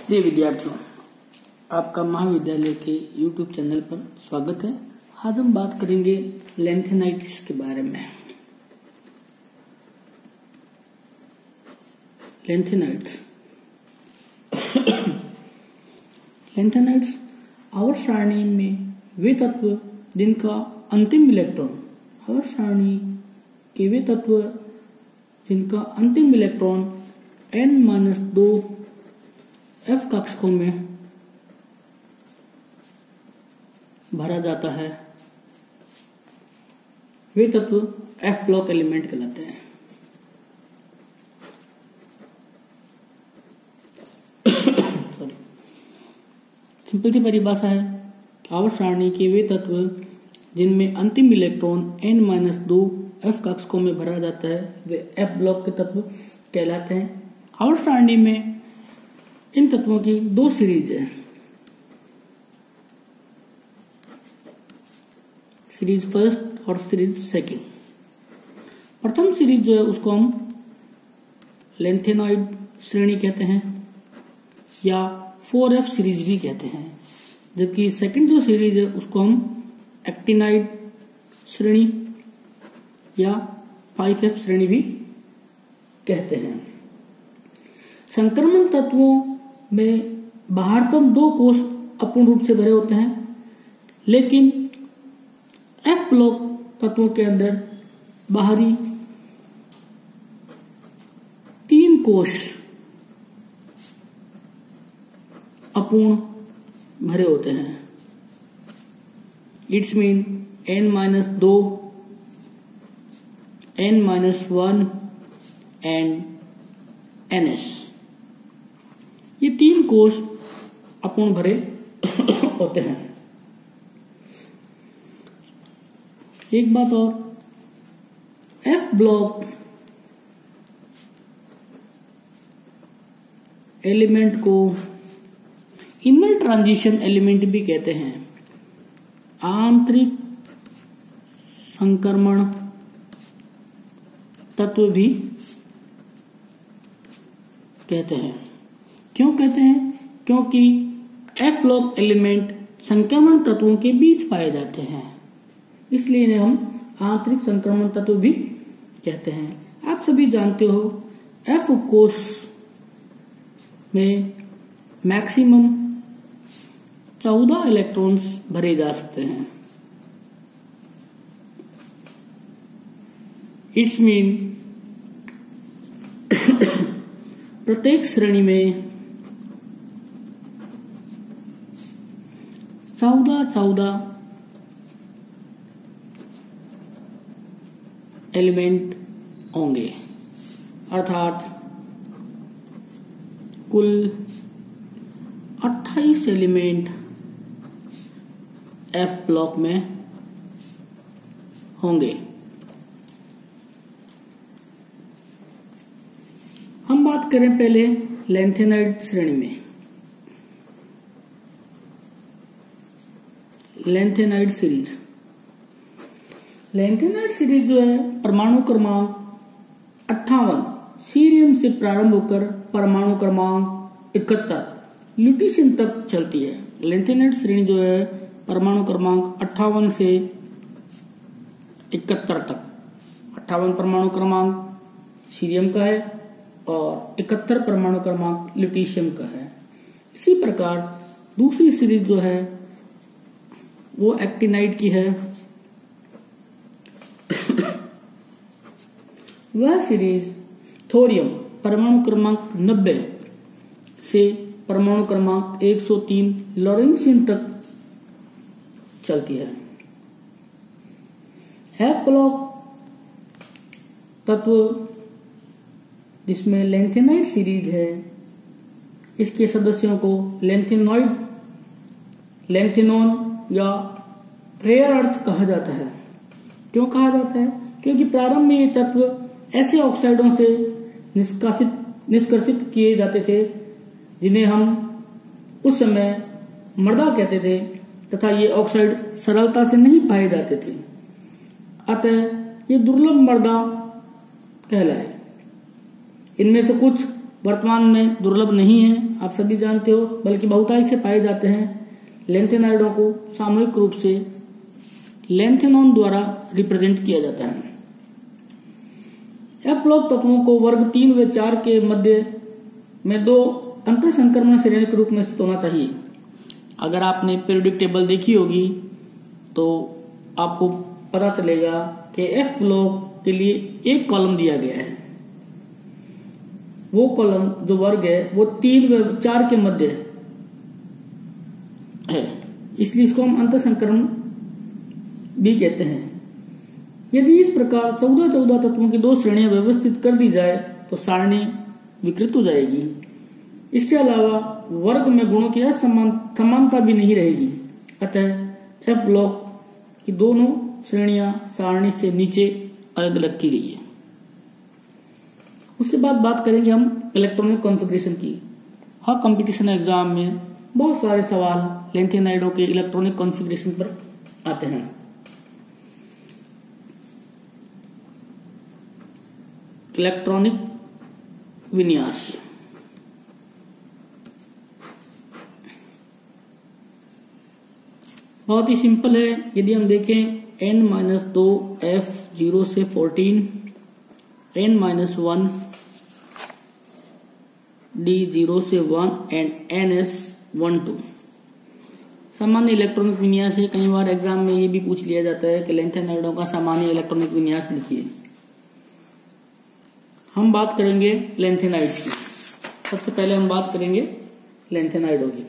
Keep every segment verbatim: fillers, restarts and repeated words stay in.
प्रिय विद्यार्थियों, आपका महाविद्यालय के यूट्यूब चैनल पर स्वागत है। आज हम बात करेंगे लैंथेनाइड्स के बारे में। लैंथेनाइड्स लैंथेनाइड्स आवर्त सारणी में वे तत्व जिनका अंतिम इलेक्ट्रॉन आवर्त सारणी के वे तत्व जिनका अंतिम इलेक्ट्रॉन एन माइनस दो एफ कक्षकों में भरा जाता है, वे तत्व एफ ब्लॉक एलिमेंट कहलाते हैं। सॉरी सिंपल सी परिभाषा है, आवर्त सारणी के वे तत्व जिनमें अंतिम इलेक्ट्रॉन एन माइनस दो एफ कक्षकों में भरा जाता है, वे एफ ब्लॉक के तत्व कहलाते हैं। आवर्त सारणी में इन तत्वों की दो सीरीज है, सीरीज फर्स्ट और सीरीज सेकंड। प्रथम सीरीज जो है उसको हम लैंथेनॉइड श्रेणी कहते हैं या फोर एफ सीरीज भी कहते हैं, जबकि सेकंड जो सीरीज है उसको हम एक्टिनाइड श्रेणी या फाइव एफ श्रेणी भी कहते हैं। संक्रमण तत्वों में बाहरतम दो कोष अपूर्ण रूप से भरे होते हैं, लेकिन एफ ब्लॉक तत्वों के अंदर बाहरी तीन कोष अपूर्ण भरे होते हैं। इट्स मीन एन माइनस दो, N minus one and N S, ये तीन कोष अपूर्ण भरे होते हैं। एक बात और, एफ ब्लॉक एलिमेंट को इनर ट्रांजिशन एलिमेंट भी कहते हैं, आंतरिक संक्रमण तत्व भी कहते हैं। क्यों कहते हैं? क्योंकि एफ ब्लॉक एलिमेंट संक्रमण तत्वों के बीच पाए जाते हैं, इसलिए इन्हें हम आंतरिक संक्रमण तत्व भी कहते हैं। आप सभी जानते हो एफ कोष में मैक्सिमम चौदह इलेक्ट्रॉन्स भरे जा सकते हैं। इट्स मीन प्रत्येक श्रेणी में चौदह चौदह एलिमेंट होंगे, अर्थात कुल अट्ठाईस एलिमेंट एफ ब्लॉक में होंगे। हम बात करें पहले लैंथेनाइड श्रेणी में। लैंथेनाइड सीरीज लैंथेनाइड सीरीज जो है परमाणु क्रमांक अट्ठावन सीरियम से प्रारंभ होकर परमाणु क्रमांक इकहत्तर ल्यूटीशियम तक चलती है। लैंथेनाइड श्रेणी जो है परमाणु क्रमांक अट्ठावन से इकहत्तर तक, अट्ठावन परमाणु क्रमांक सीरियम का है और इकहत्तर परमाणु क्रमांक ल्यूटीशियम का है। इसी प्रकार दूसरी सीरीज जो है वो एक्टिनाइड की है। वह सीरीज थोरियम परमाणु क्रमांक नब्बे से परमाणु क्रमांक एक सौ तीन लॉरेंशियम तक चलती है। एफ ब्लॉक तत्व जिसमें लैंथेनाइड सीरीज है, इसके सदस्यों को लैंथेनॉइड, लैंथेनॉन या रेयर अर्थ कहा जाता है। क्यों कहा जाता है? क्योंकि प्रारंभ में ये तत्व ऐसे ऑक्साइडों से निष्कासित निष्कर्षित किए जाते थे जिन्हें हम उस समय मर्दा कहते थे, तथा ये ऑक्साइड सरलता से नहीं पाए जाते थे, अतः ये दुर्लभ मर्दा कहलाए। इनमें से कुछ वर्तमान में दुर्लभ नहीं है, आप सभी जानते हो, बल्कि बहुतायत से पाए जाते हैं। लैंथेनाइडों को सामूहिक रूप से लैंथेनॉन द्वारा रिप्रेजेंट किया जाता है। एफ ब्लॉक तत्वों को वर्ग तीन व चार के मध्य में दो अंतर संक्रमण श्रेणियों के रूप में स्थित होना चाहिए। अगर आपने पीरियोडिक टेबल देखी होगी तो आपको पता चलेगा कि एफ ब्लॉक के लिए एक कॉलम दिया गया है, वो कॉलम जो वर्ग है वो तीन व चार के मध्य है, इसलिए इसको हम अंतर संक्रमण भी कहते हैं। यदि इस प्रकार चौदह चौदह तत्वों की दो श्रेणियां व्यवस्थित कर दी जाए तो सारणी विकृत हो जाएगी। इसके अलावा वर्ग में गुणों की असमान समानता भी नहीं रहेगी। अतः एफ ब्लॉक की दोनों श्रेणियां सारणी से नीचे अलग अलग की गई है। उसके बाद बात करेंगे हम इलेक्ट्रॉनिक कॉन्फ़िगरेशन की। हर कंपटीशन एग्जाम में बहुत सारे सवाल लैंथेनाइडों के इलेक्ट्रॉनिक कॉन्फ़िगरेशन पर आते हैं। इलेक्ट्रॉनिक विन्यास, बहुत ही सिंपल है। यदि हम देखें एन माइनस दो एफ जीरो से fourteen, N minus one D zero से one and N S one two सामान्य इलेक्ट्रॉनिक विन्यास है। कई बार एग्जाम में ये भी पूछ लिया जाता है कि लैंथेनाइडों का सामान्य इलेक्ट्रॉनिक विन्यास लिखिए। हम बात करेंगे लैंथेनाइड की। सबसे पहले हम बात करेंगे लैंथेनाइडों की।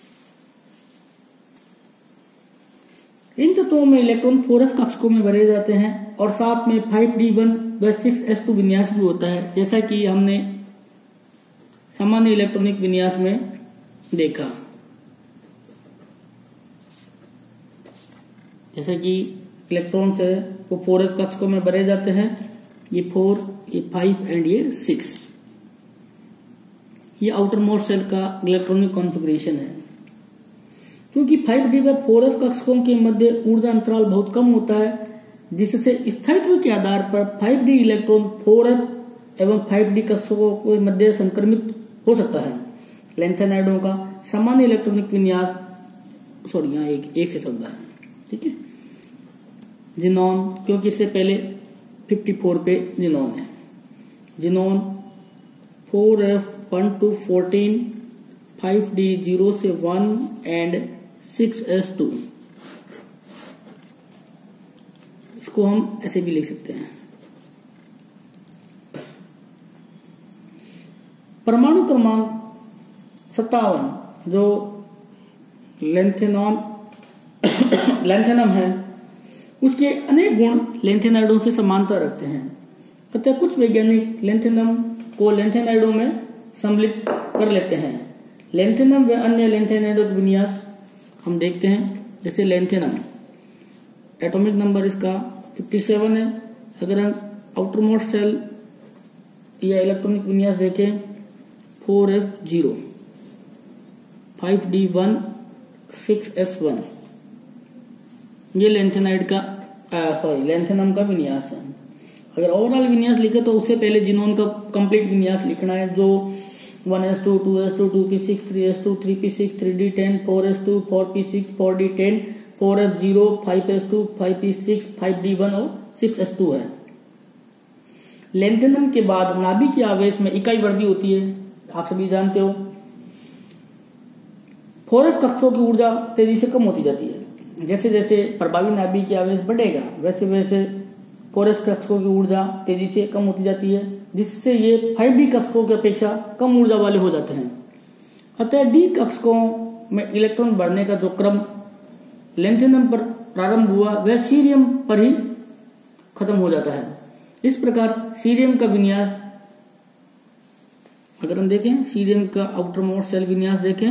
इन तत्वों में इलेक्ट्रॉन फोर एफ कक्षकों में भरे जाते हैं और साथ में फाइव डी वन व सिक्स एस टू विन्यास भी होता है, जैसा कि हमने सामान्य इलेक्ट्रॉनिक विन्यास में देखा। जैसे कि इलेक्ट्रॉन्स है वो फोर एफ कक्षकों में भरे जाते हैं, ये फोर, ये फाइव एंड ये सिक्स। ये आउटर मोस्ट सेल का इलेक्ट्रॉनिक कॉन्फ़िगरेशन है। क्योंकि फाइव डी व फोर एफ कक्षकों के मध्य ऊर्जा अंतराल बहुत कम होता है, जिससे स्थायित्व के आधार पर five D electron four F एवं फाइव डी कक्षकों के मध्य संक्रमित हो सकता है। लैंथेनाइडों का सामान्य इलेक्ट्रॉनिक विन्यास, सॉरी यहाँ एक एक से शब्द है, ठीक है, जिनोन, क्योंकि इससे पहले फिफ्टी फोर पे जिनोन है। Xenon four F one to fourteen, five D zero से one and six S two. इसको हम ऐसे भी लिख सकते हैं। परमाणु क्रमांक सत्तावन जो लैंथेनॉन लैंथेनम है, उसके अनेक गुण लैंथेनाइडों से समानता रखते हैं। अतः कुछ वैज्ञानिक लैंथेनम को लैंथेनाइडों में सम्मिलित कर लेते हैं। लैंथेनम व अन्य लैंथेनाइडों के विन्यास हम देखते हैं। जैसे लैंथेनम, एटॉमिक नंबर इसका फिफ्टी सेवन है। अगर हम आउटर मोस्ट सेल या इलेक्ट्रॉनिक विन्यास देखें, four f zero, five D one, six s one, ये लैंथेनाइड का सॉरी लैंथेनम का विन्यास है। अगर ओवरऑल विन्यास लिखे तो उससे पहले जिनोन का कंप्लीट विन्यास लिखना है, जो one s two, two s two, two p six, three s two, three p six, three d ten, four s two, four p six, four d ten, four f zero, five s two, five p six, five D one और six S two है। Lanthanum के बाद नाभिक के आवेश में इकाई वृद्धि होती है, आप सभी जानते हो। फोर एफ कक्षों की ऊर्जा तेजी से कम होती जाती है। जैसे जैसे प्रभावी नाभिक की आवेश बढ़ेगा वैसे वैसे फोर एफ कक्षकों की ऊर्जा तेजी से कम होती जाती है, जिससे ये फाइव डी कक्षकों की अपेक्षा कम ऊर्जा वाले हो जाते हैं। अतः डी कक्षकों में इलेक्ट्रॉन बढ़ने का जो क्रम लैंथेनम पर प्रारंभ हुआ वह सीरियम पर ही खत्म हो जाता है। इस प्रकार सीरियम का विन्यास, अगर हम देखें सीरियम का आउटर मोस्ट सेल विन्यास देखें,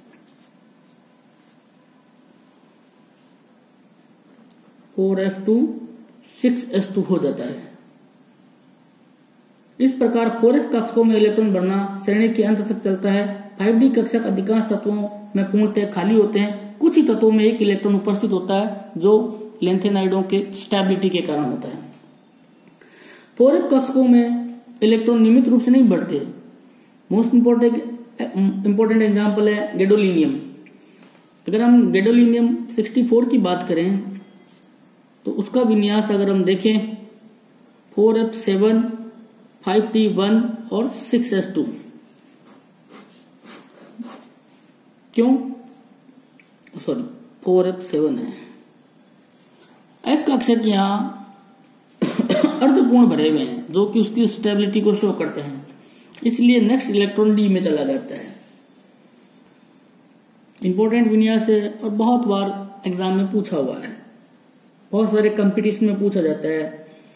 four f two, six S two हो जाता है। इस प्रकार फोर एफ कक्षकों में इलेक्ट्रॉन बढ़ना श्रेणी के अंत तक चलता है। फाइव डी कक्षक अधिकांश तत्वों में पूर्णतः खाली होते हैं। कुछ ही तत्वों में एक इलेक्ट्रॉन उपस्थित होता है, जो लैंथेनाइडों के स्टेबिलिटी के कारण होता है। फोर एफ कक्षकों में इलेक्ट्रॉन नियमित रूप से नहीं बढ़ते, मोस्ट इंपोर्टेंट इंपोर्टेंट एग्जाम्पल है गैडोलिनियम। अगर हम गैडोलिनियम सिक्सटी फोर की बात करें तो उसका विन्यास अगर हम देखें four f seven, five t one और सिक्स एस टू। क्यों? सॉरी फोर एफ सेवन है। एफ कक्षक यहां अर्धपूर्ण भरे हुए हैं जो कि उसकी स्टेबिलिटी को शो करते हैं, इसलिए नेक्स्ट इलेक्ट्रॉन डी में चला जाता है। इंपॉर्टेंट विन्यास है और बहुत बार एग्जाम में पूछा हुआ है, बहुत सारे कंपटीशन में पूछा जाता है।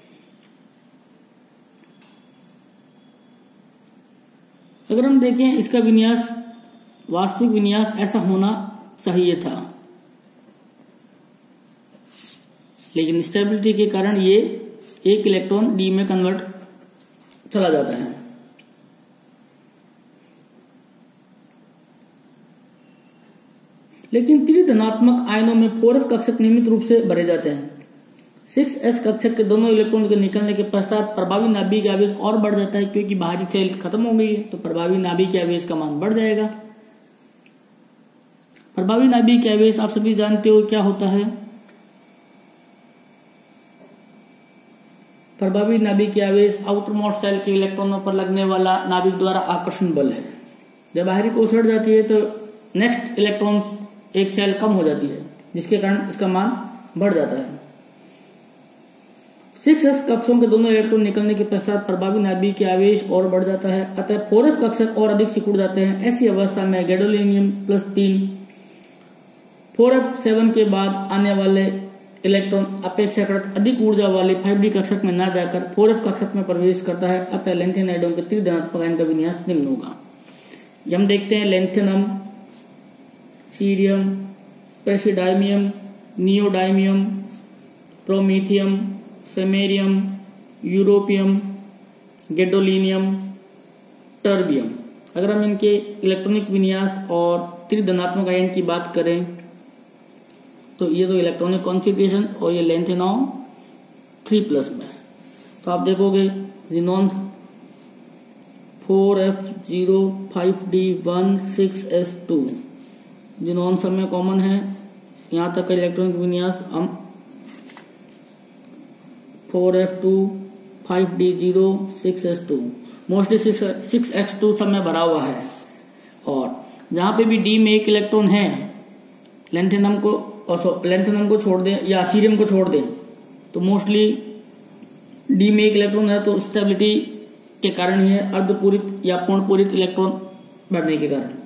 अगर हम देखें इसका विन्यास, वास्तविक विन्यास ऐसा होना चाहिए था, लेकिन स्टेबिलिटी के कारण ये एक इलेक्ट्रॉन डी में कन्वर्ट चला जाता है। लेकिन त्रिधनात्मक आयनों में फोर एफ कक्षक नियमित रूप से भरे जाते हैं। सिक्स एस कक्षक के दोनों इलेक्ट्रॉन के निकलने के पश्चात प्रभावी नाभिक आवेश और बढ़ जाता है, क्योंकि बाहरी सेल खत्म हो गई है तो प्रभावी नाभिक आवेश का मान बढ़ जाएगा। प्रभावी नाभिक आवेश आप सभी जानते हो क्या होता है। प्रभावी नाभिक आवेश आउटर मोस्ट सेल के इलेक्ट्रॉनों पर लगने वाला नाभिक द्वारा आकर्षण बल है। जब बाहरी को सड़ जाती है तो नेक्स्ट इलेक्ट्रॉन एक सेल कम हो जाती है, जिसके कारण इसका मान बढ़ जाता है। सिक्स एस कक्षों के दोनों इलेक्ट्रॉन निकलने के पश्चात प्रभावी नाभिक के आवेश और बढ़ जाता है, अतः फोर एफ कक्षक और अधिक सिकुड़ जाते हैं। ऐसी अवस्था में गैडोलिनियम प्लस तीन फोर एफ सेवन के बाद आने वाले इलेक्ट्रॉन अपेक्षाकृत अधिक ऊर्जा वाले फाइव डी कक्षक में न जाकर फोर एफ कक्षक में प्रवेश करता है, अतः लेंथेनाइडों के त्रिधनात्मक आयन का विन्यास निम्न होगा। हम देखते हैं lanthanum, cerium, praseodymium, neodymium, promethium, samarium, europium, gadolinium, terbium. अगर हम इनके इलेक्ट्रॉनिक विन्यास और त्रिधनात्मक आयन की बात करें तो ये तो इलेक्ट्रॉनिक कॉन्फ़िगरेशन और ये लेंथेनॉम थ्री प्लस में। तो आप देखोगे xenon four f zero, five D one, six S two, xenon सब में कॉमन है। यहां तक इलेक्ट्रॉनिक विन्यास हम four f two, five D zero, six S two, mostly six x two सब में भरा हुआ है। और जहां पे भी डी में एक इलेक्ट्रॉन है, लेंथेनम को लेंथेनम को छोड़ दें या सीरियम को छोड़ दें तो मोस्टली डी में एक इलेक्ट्रॉन है, तो स्टेबिलिटी के कारण ही है, अर्धपूरित या पूर्णपूरित इलेक्ट्रॉन बढ़ने के कारण।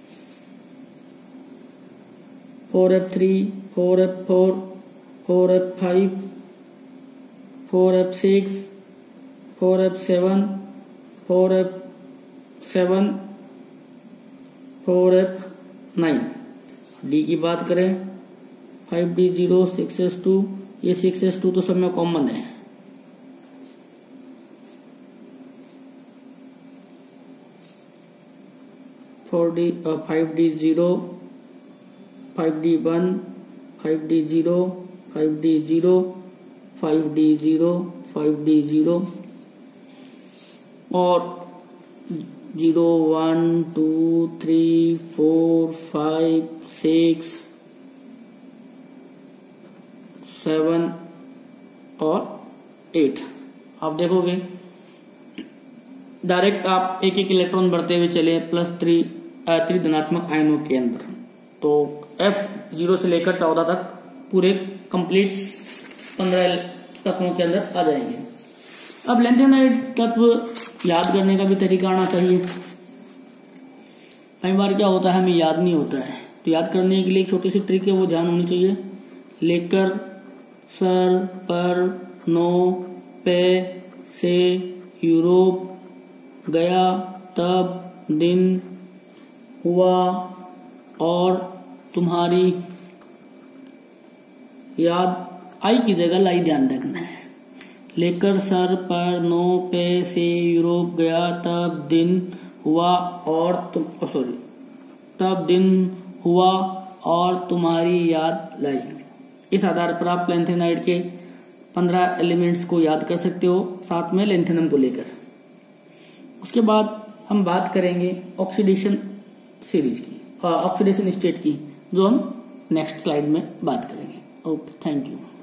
Four f three, four f four, four f five, four f six, four f seven, four f seven, four f nine. D की बात करें five D zero, six S two, ये सिक्स एस टू तो सब में common है। Four d five D zero, five D one, five D zero, five D zero, five D zero, five D zero और zero, one, two, three, four, five, six, seven और eight. आप देखोगे direct आप एक एक electron बढ़ते हुए चले प्लस थ्री त्रिधनात्मक आयनों के अंदर, तो एफ जीरो से लेकर चौदह तक पूरे कंप्लीट पंद्रह तत्वों के अंदर आ जाएंगे। अब लेंथेनाइड तत्व याद करने का भी तरीका आना चाहिए। कई बार क्या होता है हमें याद नहीं होता है, तो याद करने के लिए एक छोटी सी ट्रिक है, वो ध्यान होनी चाहिए। लेकर, सर, पर, नो, पे, से, यूरोप, गया, तब, दिन, हुआ और तुम्हारी याद, आई की जगह लाई ध्यान रखना है। लेकर, सर, पर, नो, पे, से, यूरोप, गया, तब, दिन, हुआ और तुम सॉरी तब, दिन, हुआ और तुम्हारी याद लाई। इस आधार पर आप लेंथेनाइड के पंद्रह एलिमेंट्स को याद कर सकते हो, साथ में लेंथेनम को लेकर। उसके बाद हम बात करेंगे ऑक्सीडेशन सीरीज की, ऑक्सीडेशन स्टेट की, जो हम नेक्स्ट स्लाइड में बात करेंगे। Okay, thank you.